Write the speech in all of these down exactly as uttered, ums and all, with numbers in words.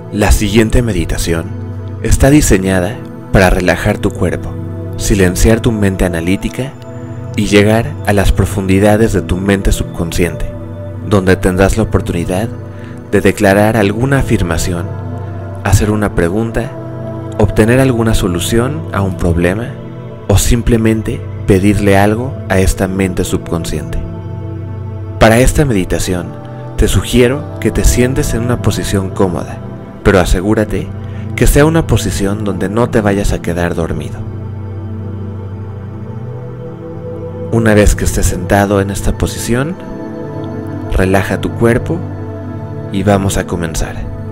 La siguiente meditación está diseñada para relajar tu cuerpo, silenciar tu mente analítica y llegar a las profundidades de tu mente subconsciente, donde tendrás la oportunidad de declarar alguna afirmación, hacer una pregunta, obtener alguna solución a un problema o simplemente pedirle algo a esta mente subconsciente. Para esta meditación, te sugiero que te sientes en una posición cómoda, pero asegúrate que sea una posición donde no te vayas a quedar dormido. Una vez que estés sentado en esta posición, relaja tu cuerpo y vamos a comenzar.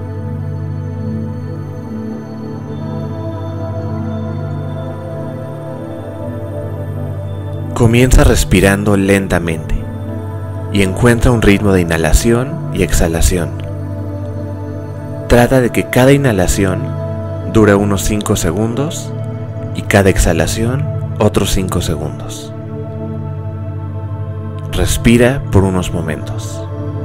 Comienza respirando lentamente y encuentra un ritmo de inhalación y exhalación. Trata de que cada inhalación dure unos cinco segundos y cada exhalación otros cinco segundos. Respira por unos momentos.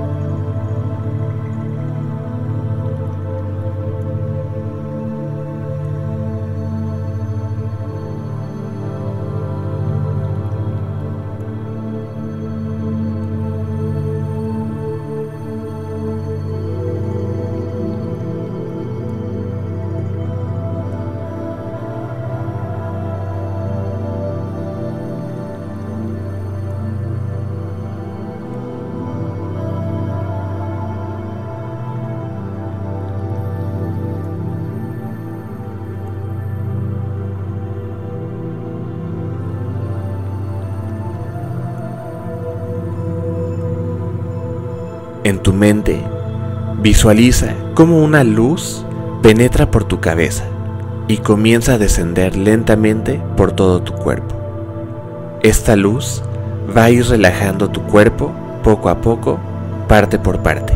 En tu mente, visualiza cómo una luz penetra por tu cabeza y comienza a descender lentamente por todo tu cuerpo. Esta luz va a ir relajando tu cuerpo poco a poco, parte por parte.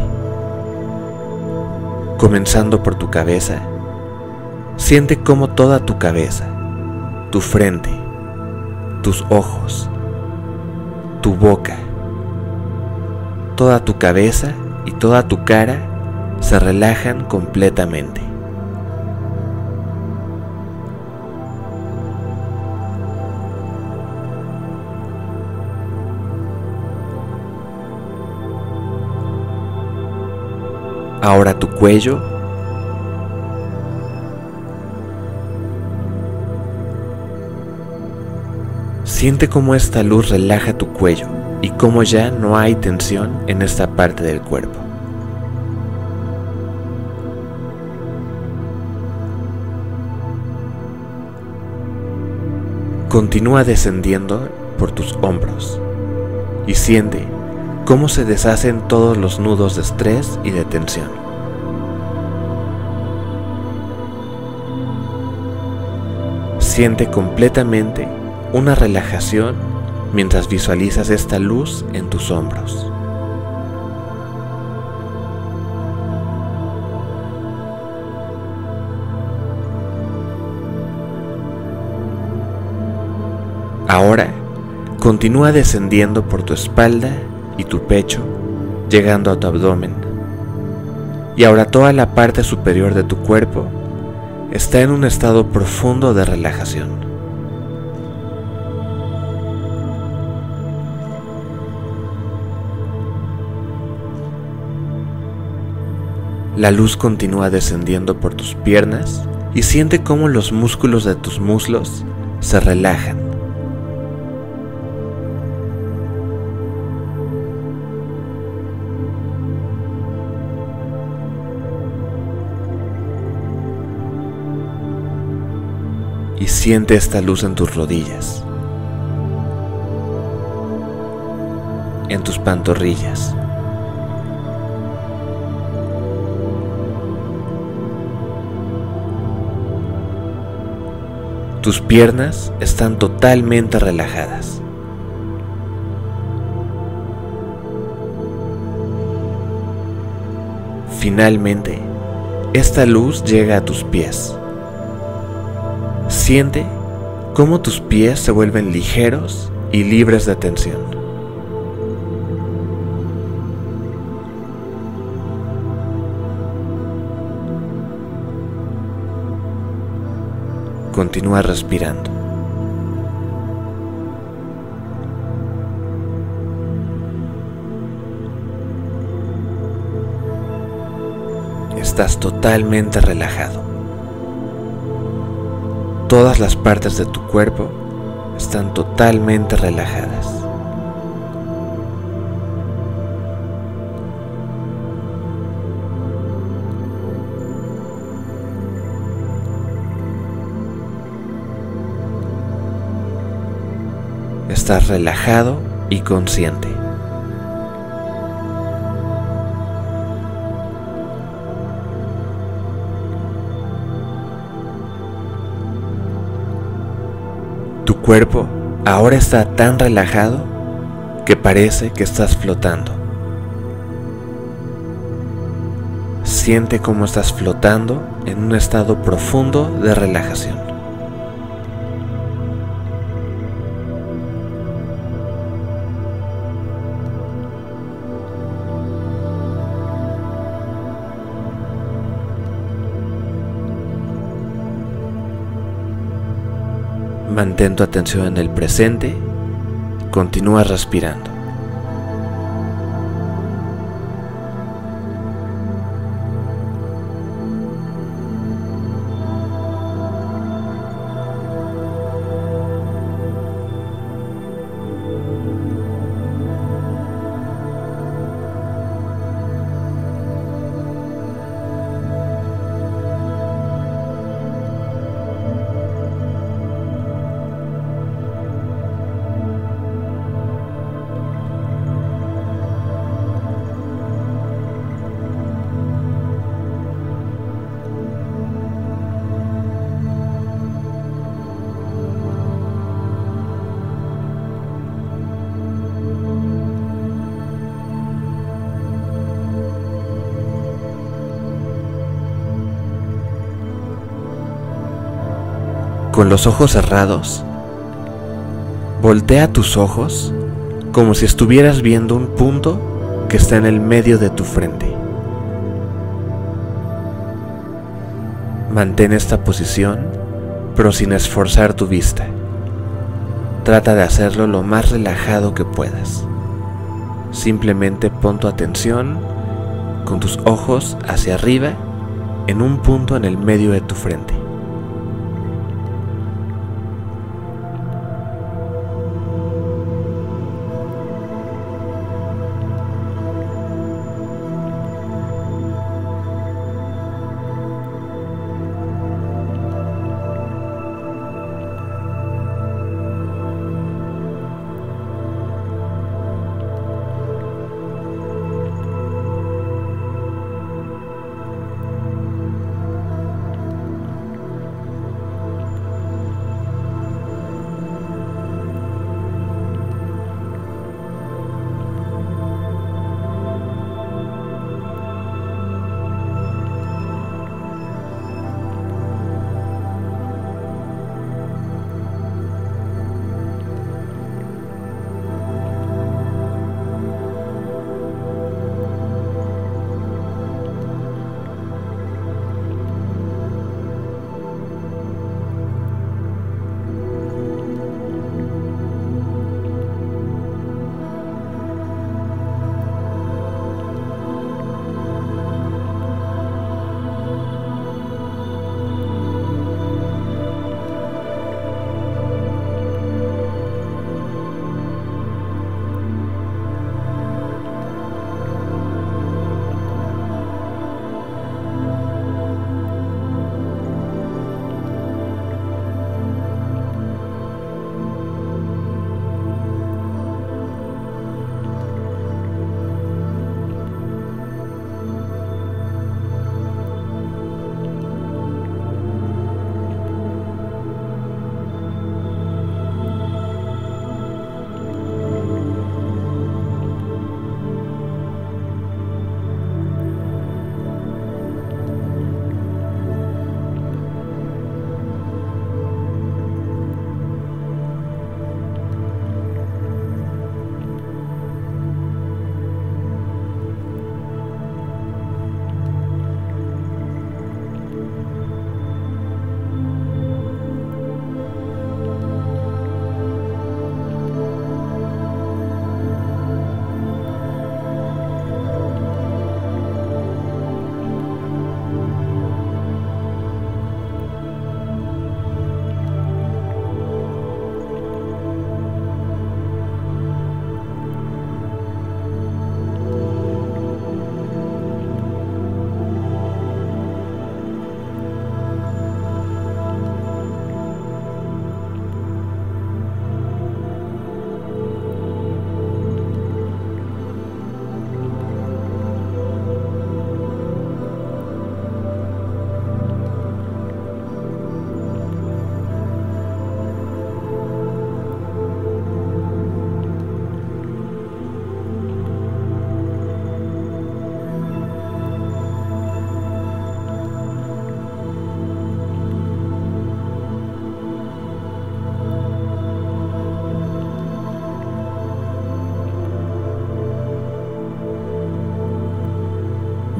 Comenzando por tu cabeza, siente cómo toda tu cabeza, tu frente, tus ojos, tu boca, toda tu cabeza y toda tu cara se relajan completamente. Ahora tu cuello, siente cómo esta luz relaja tu cuello y cómo ya no hay tensión en esta parte del cuerpo. Continúa descendiendo por tus hombros y siente cómo se deshacen todos los nudos de estrés y de tensión. Siente completamente una relajación mientras visualizas esta luz en tus hombros. Ahora, continúa descendiendo por tu espalda y tu pecho, llegando a tu abdomen. Y ahora toda la parte superior de tu cuerpo está en un estado profundo de relajación. La luz continúa descendiendo por tus piernas y siente cómo los músculos de tus muslos se relajan. Y siente esta luz en tus rodillas, en tus pantorrillas. Tus piernas están totalmente relajadas. Finalmente, esta luz llega a tus pies. Siente cómo tus pies se vuelven ligeros y libres de tensión. Continúa respirando. Estás totalmente relajado. Todas las partes de tu cuerpo están totalmente relajadas. Estás relajado y consciente. Tu cuerpo ahora está tan relajado que parece que estás flotando. Siente cómo estás flotando en un estado profundo de relajación. Mantén tu atención en el presente, continúa respirando. Con los ojos cerrados, voltea tus ojos como si estuvieras viendo un punto que está en el medio de tu frente. Mantén esta posición, pero sin esforzar tu vista. Trata de hacerlo lo más relajado que puedas. Simplemente pon tu atención con tus ojos hacia arriba en un punto en el medio de tu frente.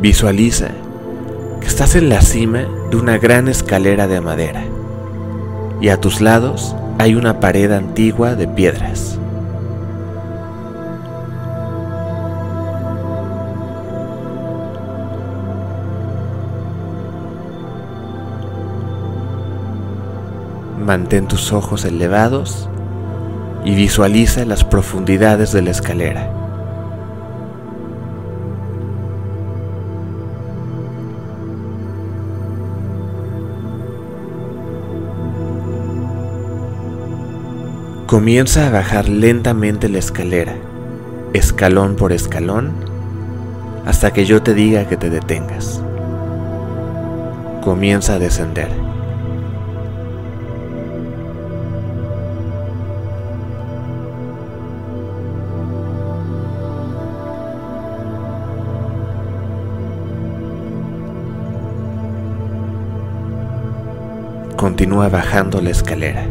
Visualiza que estás en la cima de una gran escalera de madera y a tus lados hay una pared antigua de piedras. Mantén tus ojos elevados y visualiza las profundidades de la escalera. Comienza a bajar lentamente la escalera, escalón por escalón, hasta que yo te diga que te detengas. Comienza a descender. Continúa bajando la escalera.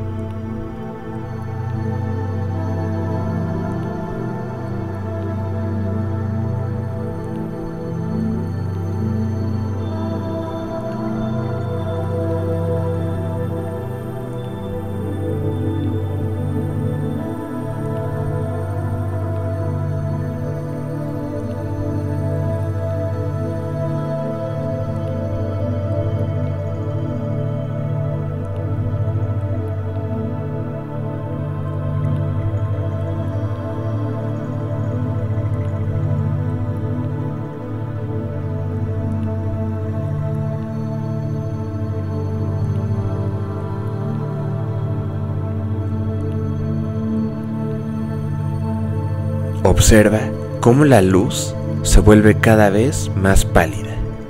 Observa cómo la luz se vuelve cada vez más pálida.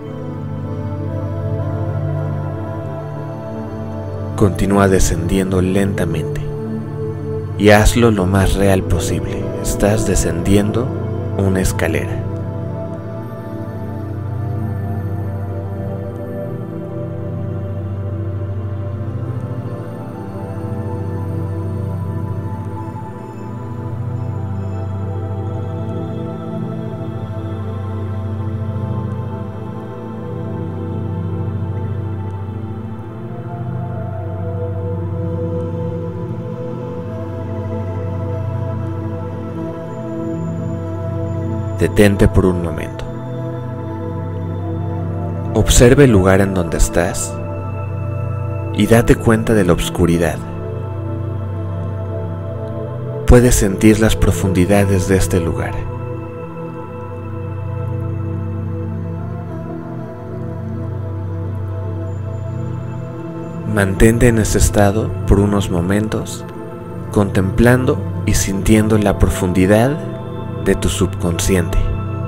Continúa descendiendo lentamente y hazlo lo más real posible. Estás descendiendo una escalera. Detente por un momento. Observa el lugar en donde estás y date cuenta de la oscuridad. Puedes sentir las profundidades de este lugar. Mantente en ese estado por unos momentos, contemplando y sintiendo la profundidad de tu subconsciente.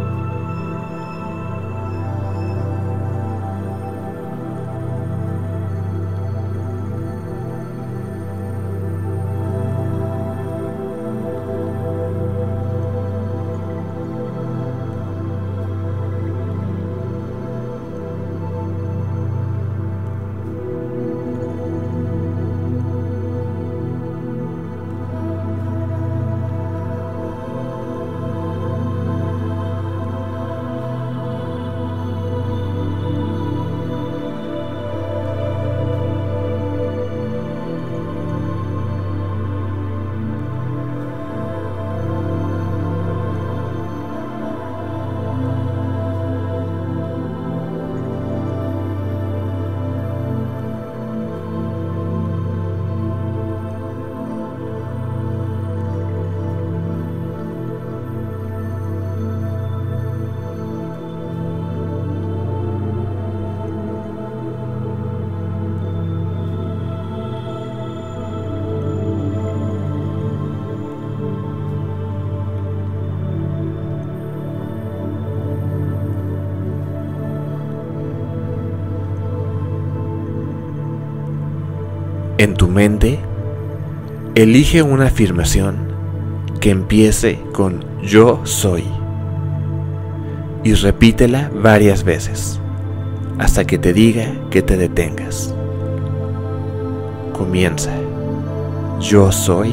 En tu mente, elige una afirmación que empiece con yo soy y repítela varias veces hasta que te diga que te detengas. Comienza. Yo soy.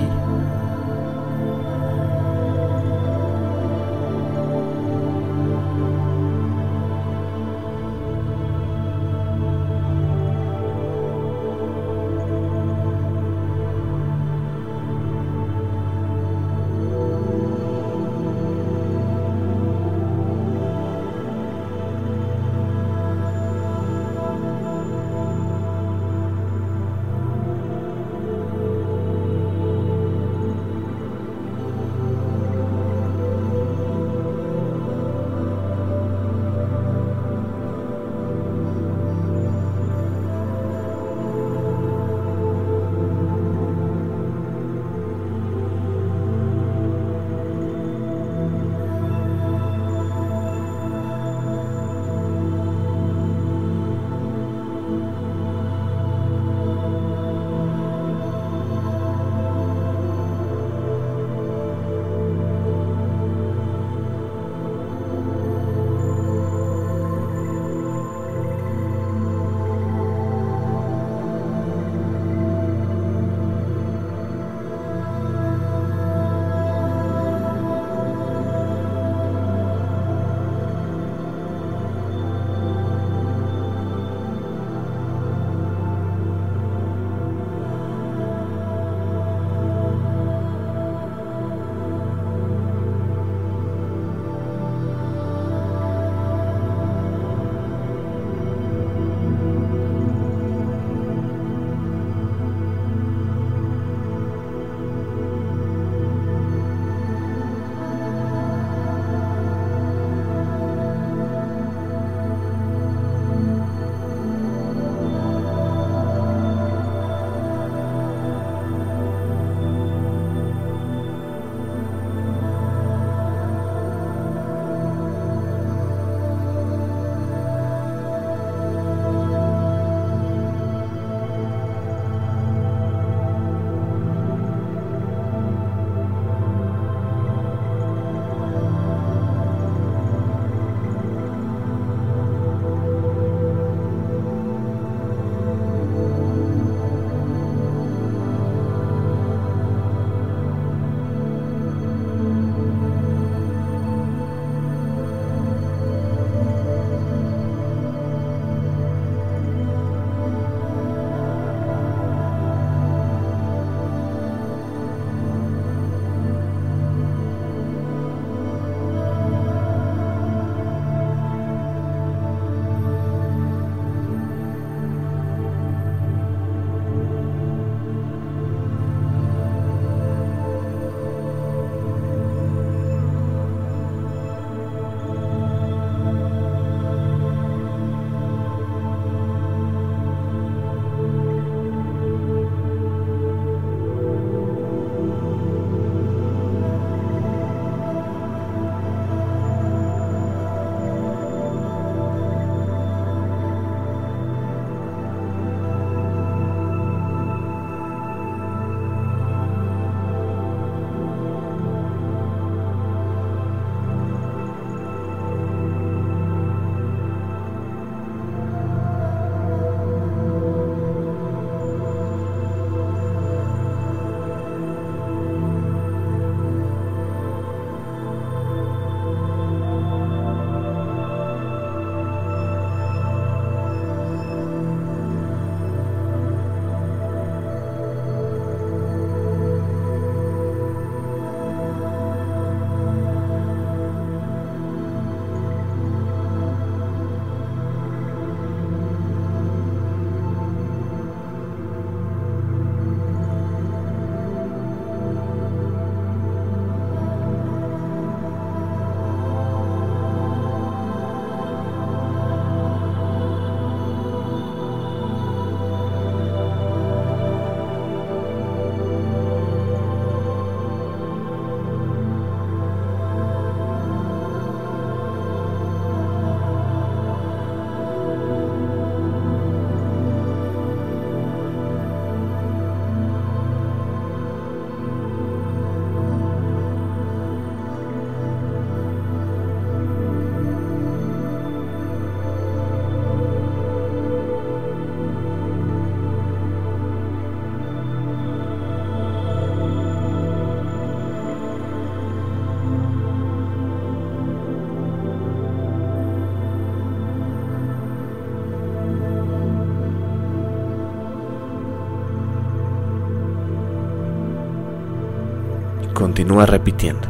Continúa repitiendo.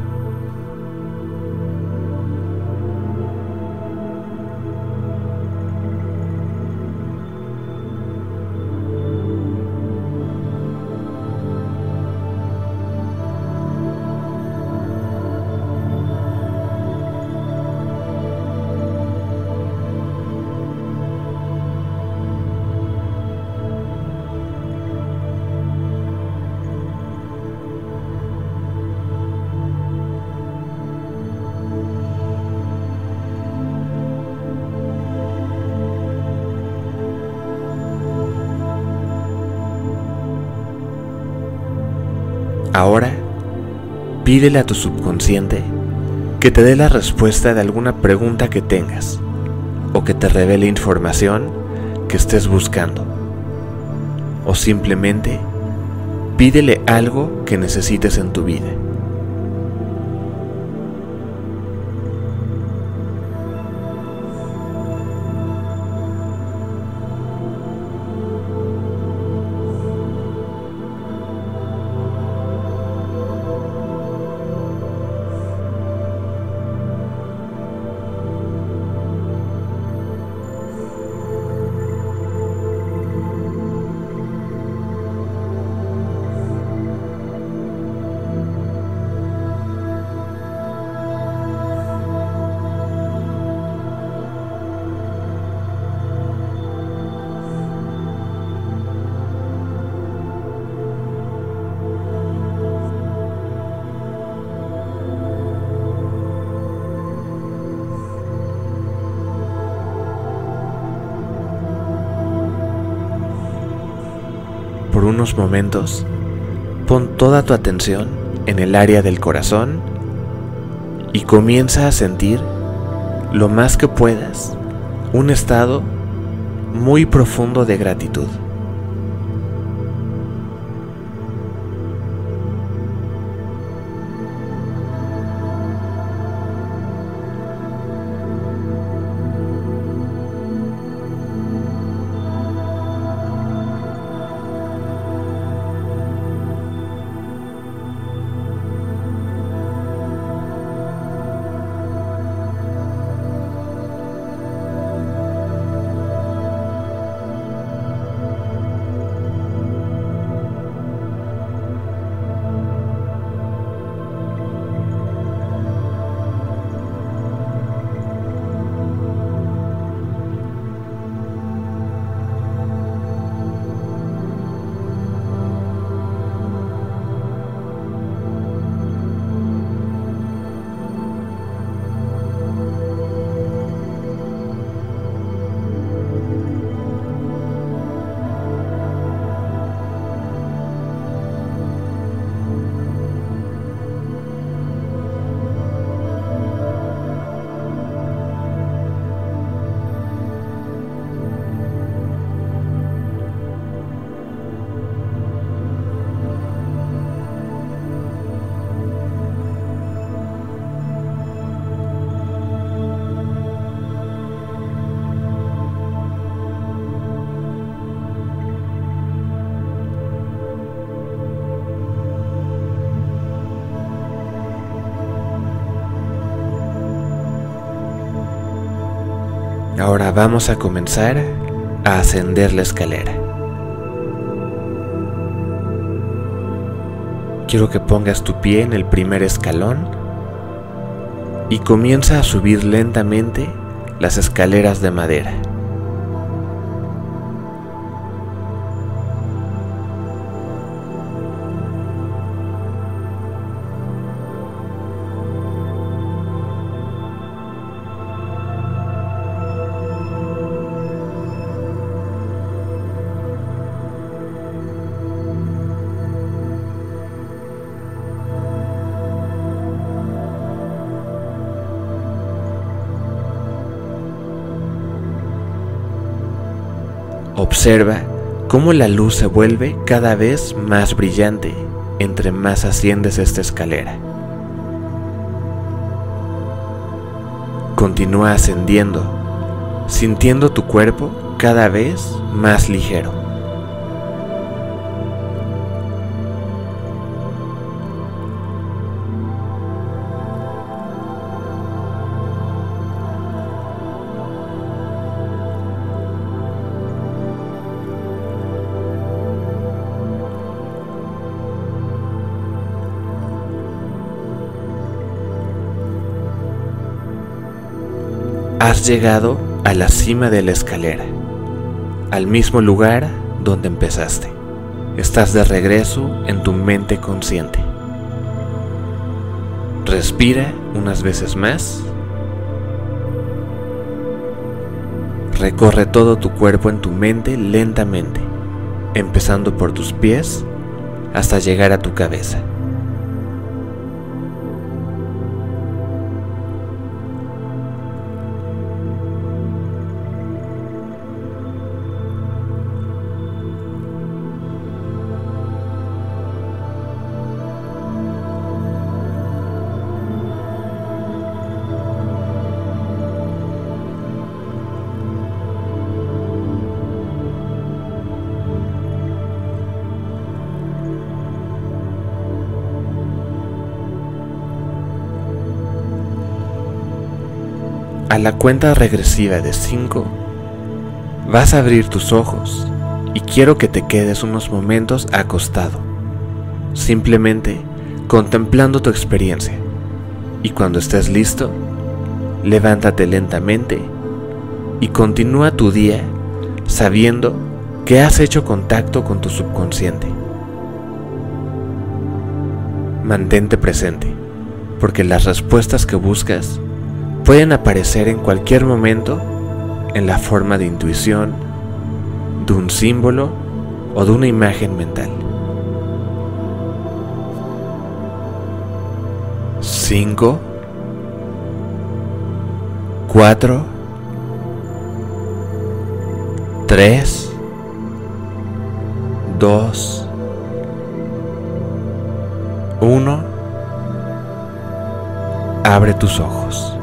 Ahora, pídele a tu subconsciente que te dé la respuesta de alguna pregunta que tengas o que te revele información que estés buscando. O simplemente, pídele algo que necesites en tu vida. Por unos momentos, pon toda tu atención en el área del corazón y comienza a sentir lo más que puedas un estado muy profundo de gratitud. Ahora vamos a comenzar a ascender la escalera. Quiero que pongas tu pie en el primer escalón y comienza a subir lentamente las escaleras de madera. Observa cómo la luz se vuelve cada vez más brillante entre más asciendes esta escalera. Continúa ascendiendo, sintiendo tu cuerpo cada vez más ligero. has llegado a la cima de la escalera, al mismo lugar donde empezaste. Estás de regreso en tu mente consciente. Respira unas veces más. Recorre todo tu cuerpo en tu mente lentamente, empezando por tus pies hasta llegar a tu cabeza. A la cuenta regresiva de cinco, vas a abrir tus ojos y quiero que te quedes unos momentos acostado, simplemente contemplando tu experiencia. Y cuando estés listo, levántate lentamente y continúa tu día sabiendo que has hecho contacto con tu subconsciente. Mantente presente, porque las respuestas que buscas pueden aparecer en cualquier momento en la forma de intuición, de un símbolo o de una imagen mental. Cinco, cuatro, tres, dos, uno. Abre tus ojos.